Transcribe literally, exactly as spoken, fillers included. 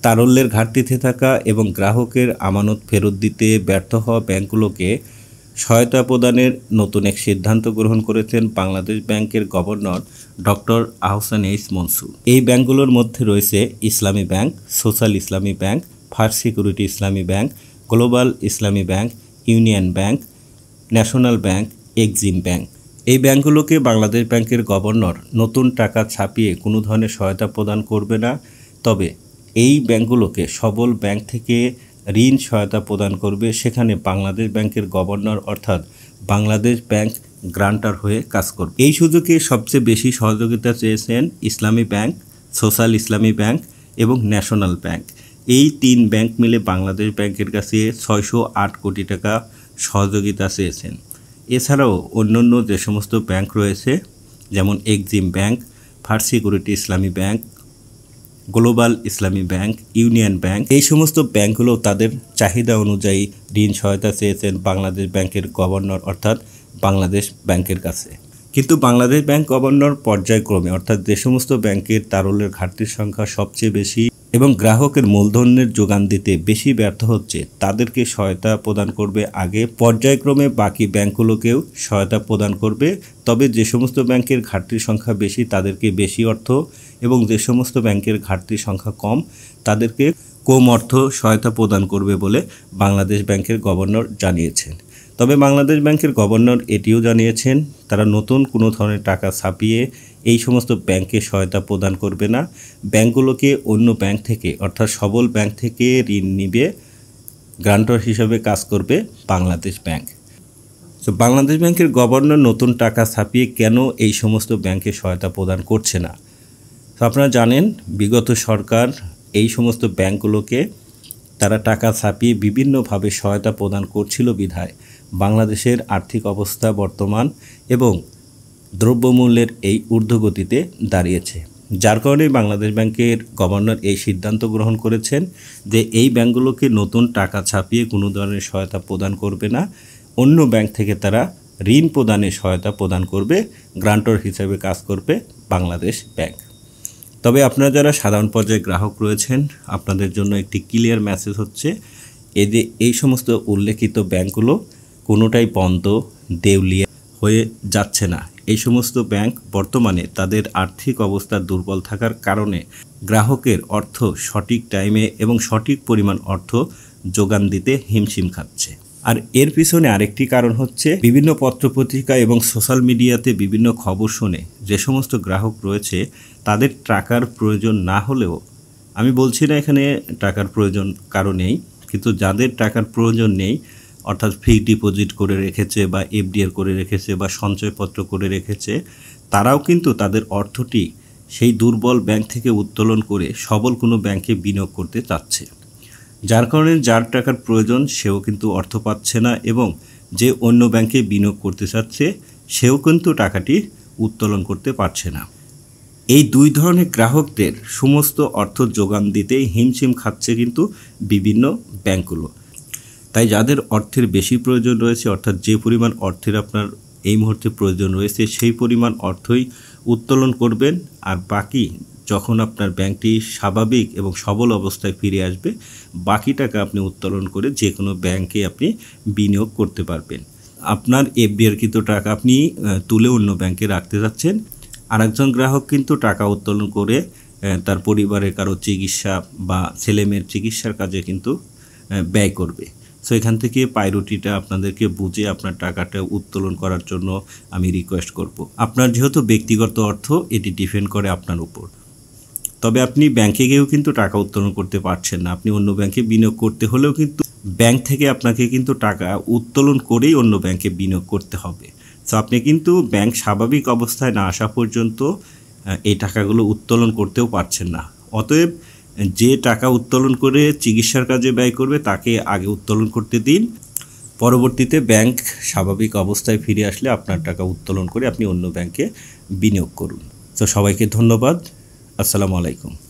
তারল্যের ঘাটতিতে থাকা এবং গ্রাহকের আমানত ফেরত দিতে ব্যর্থ হওয়া ব্যাংকগুলোকে সহায়তা প্রদানের নতুন এক সিদ্ধান্ত গ্রহণ করেছেন বাংলাদেশ ব্যাংকের governor doctor Ahsan H Mansur. এই ব্যাংকগুলোর মধ্যে রয়েছে Islami Bank, Social Islami Bank, First Security Islami Bank, Global Islami Bank, Union Bank, National Bank, Exim Bank. এই ব্যাংকগুলোকে বাংলাদেশ ব্যাংকের গভর্নর নতুন টাকা ছাপিয়ে কোনো ধরনের সহায়তা প্রদান করবে না, তবে এই ব্যাংকগুলোকে সবল ব্যাংক থেকে ঋণ সহায়তা প্রদান করবে। সেখানে বাংলাদেশ ব্যাংকের গভর্নর অর্থাৎ বাংলাদেশ ব্যাংক গ্রান্টার হয়ে কাজ করবে। এই সুযোগে সবচেয়ে বেশি সহযোগিতা চেয়েছেন Islami Bank, Social Islami Bank এবং ন্যাশনাল ব্যাংক। এই তিন ব্যাংক মিলে বাংলাদেশ ব্যাংকের কাছে ছয়শো আট কোটি টাকা সহযোগিতা চেয়েছেন। এছাড়াও অন্যান্য যে সমস্ত ব্যাংক রয়েছে যেমন Exim Bank, First Security Islami Bank, Global Islami Bank, Union Bank, এই সমস্ত ব্যাংকগুলো তাদের চাহিদা অনুযায়ী ঋণ সহায়তা চেয়েছেন বাংলাদেশ ব্যাংকের গভর্নর অর্থাৎ বাংলাদেশ ব্যাংকের কাছে। কিন্তু বাংলাদেশ ব্যাংক গভর্নর পর্যায়ক্রমে অর্থাৎ যে সমস্ত ব্যাংকের তারল্যের ঘাটতির সংখ্যা সবচেয়ে বেশি এবং গ্রাহকের মূলধনের যোগান দিতে বেশি ব্যর্থ হচ্ছে তাদেরকে সহায়তা প্রদান করবে আগে, পর্যায়ক্রমে বাকি ব্যাংকগুলোকেও সহায়তা প্রদান করবে। তবে যে সমস্ত ব্যাংকের ঘাটতির সংখ্যা বেশি তাদেরকে বেশি অর্থ এবং যে সমস্ত ব্যাংকের ঘাটতির সংখ্যা কম তাদেরকে কম অর্থ সহায়তা প্রদান করবে বলে বাংলাদেশ ব্যাংকের গভর্নর জানিয়েছেন। তবে বাংলাদেশ ব্যাংকের গভর্নর এটিও জানিয়েছেন তারা নতুন কোনো ধরনের টাকা ছাপিয়ে এই সমস্ত ব্যাংকে সহায়তা প্রদান করবে না। ব্যাংকগুলোকে অন্য ব্যাংক থেকে অর্থাৎ সবল ব্যাংক থেকে ঋণ নিবে, গ্রান্টর হিসাবে কাজ করবে বাংলাদেশ ব্যাংক। তো বাংলাদেশ ব্যাংকের গভর্নর নতুন টাকা ছাপিয়ে কেন এই সমস্ত ব্যাংকে সহায়তা প্রদান করছে না? তো আপনারা জানেন বিগত সরকার এই সমস্ত ব্যাংকগুলোকে তারা টাকা ছাপিয়ে বিভিন্নভাবে সহায়তা প্রদান করছিল বিধায় বাংলাদেশের আর্থিক অবস্থা বর্তমান এবং দ্রব্যমূল্যের এই ঊর্ধ্বগতিতে দাঁড়িয়েছে, যার কারণে বাংলাদেশ ব্যাংকের গভর্নর এই সিদ্ধান্ত গ্রহণ করেছেন যে এই ব্যাংকগুলোকে নতুন টাকা ছাপিয়ে কোনো ধরনের সহায়তা প্রদান করবে না, অন্য ব্যাংক থেকে তারা ঋণ প্রদানে সহায়তা প্রদান করবে, গ্রান্টর হিসেবে কাজ করবে বাংলাদেশ ব্যাংক। তবে আপনারা যারা সাধারণ পর্যায়ে গ্রাহক রয়েছেন আপনাদের জন্য একটি ক্লিয়ার মেসেজ হচ্ছে এই যে এই সমস্ত উল্লেখিত ব্যাংকগুলো কোনোটাই বন্ধ, দেউলিয়া হয়ে যাচ্ছে না। এই সমস্ত ব্যাংক বর্তমানে তাদের আর্থিক অবস্থা দুর্বল থাকার কারণে গ্রাহকের অর্থ সঠিক টাইমে এবং সঠিক পরিমাণ অর্থ যোগান দিতে হিমশিম খাচ্ছে। আর এর পিছনে আরেকটি কারণ হচ্ছে বিভিন্ন পত্রপত্রিকা এবং সোশ্যাল মিডিয়াতে বিভিন্ন খবর শুনে যে সমস্ত গ্রাহক রয়েছে তাদের টাকার প্রয়োজন না হলেও, আমি বলছি না এখানে টাকার প্রয়োজন কারো নেই, কিন্তু যাদের টাকার প্রয়োজন নেই অর্থাৎ ফিক্সড ডিপোজিট করে রেখেছে বা এফডিআর করে রেখেছে বা সঞ্চয়পত্র করে রেখেছে, তারাও কিন্তু তাদের অর্থটি সেই দুর্বল ব্যাংক থেকে উত্তোলন করে সবল কোনো ব্যাংকে বিনিয়োগ করতে চাচ্ছে, যার কারণে যার টাকার প্রয়োজন সেও কিন্তু অর্থ পাচ্ছে না এবং যে অন্য ব্যাংকে বিনিয়োগ করতে চাচ্ছে সেও কিন্তু টাকাটি উত্তোলন করতে পারছে না। এই দুই ধরনের গ্রাহকদের সমস্ত অর্থ যোগান দিতে হিমশিম খাচ্ছে কিন্তু বিভিন্ন ব্যাংকগুলো। তাই যাদের অর্থের বেশি প্রয়োজন রয়েছে অর্থাৎ যে পরিমাণ অর্থের আপনার এই মুহূর্তে প্রয়োজন রয়েছে সেই পরিমাণ অর্থই উত্তোলন করবেন, আর বাকি যখন আপনার ব্যাংকটি স্বাভাবিক এবং সবল অবস্থায় ফিরে আসবে বাকি টাকা আপনি উত্তোলন করে যে কোনো ব্যাংকে আপনি বিনিয়োগ করতে পারবেন। আপনার এফডিআরকৃত টাকা আপনি তুলে অন্য ব্যাংকে রাখতে যাচ্ছেন, আরেকজন গ্রাহক কিন্তু টাকা উত্তোলন করে তার পরিবারের কারো চিকিৎসা বা ছেলেমেয়ের চিকিৎসার কাজে কিন্তু ব্যয় করবে। সো এখান থেকে প্রায়োরিটিটা আপনাদেরকে বুঝে আপনার টাকাটা উত্তোলন করার জন্য আমি রিকোয়েস্ট করব। আপনার যেহেতু ব্যক্তিগত অর্থ এটি ডিপেন্ড করে আপনার উপর, তবে আপনি ব্যাংকে গিয়েও কিন্তু টাকা উত্তোলন করতে পারছেন না, আপনি অন্য ব্যাংকে বিনিয়োগ করতে হলেও কিন্তু ব্যাংক থেকে আপনাকে কিন্তু টাকা উত্তোলন করেই অন্য ব্যাংকে বিনিয়োগ করতে হবে। সো আপনি কিন্তু ব্যাংক স্বাভাবিক অবস্থায় না আসা পর্যন্ত এই টাকাগুলো উত্তোলন করতেও পারছেন না। অতএব যে টাকা উত্তোলন করে চিকিৎসার কাজে ব্যয় করবে তাকে আগে উত্তোলন করতে দিন, পরবর্তীতে ব্যাংক স্বাভাবিক অবস্থায় ফিরে আসলে আপনার টাকা উত্তোলন করে আপনি অন্য ব্যাংকে বিনিয়োগ করুন। তো সবাইকে ধন্যবাদ। আসসালামু আলাইকুম।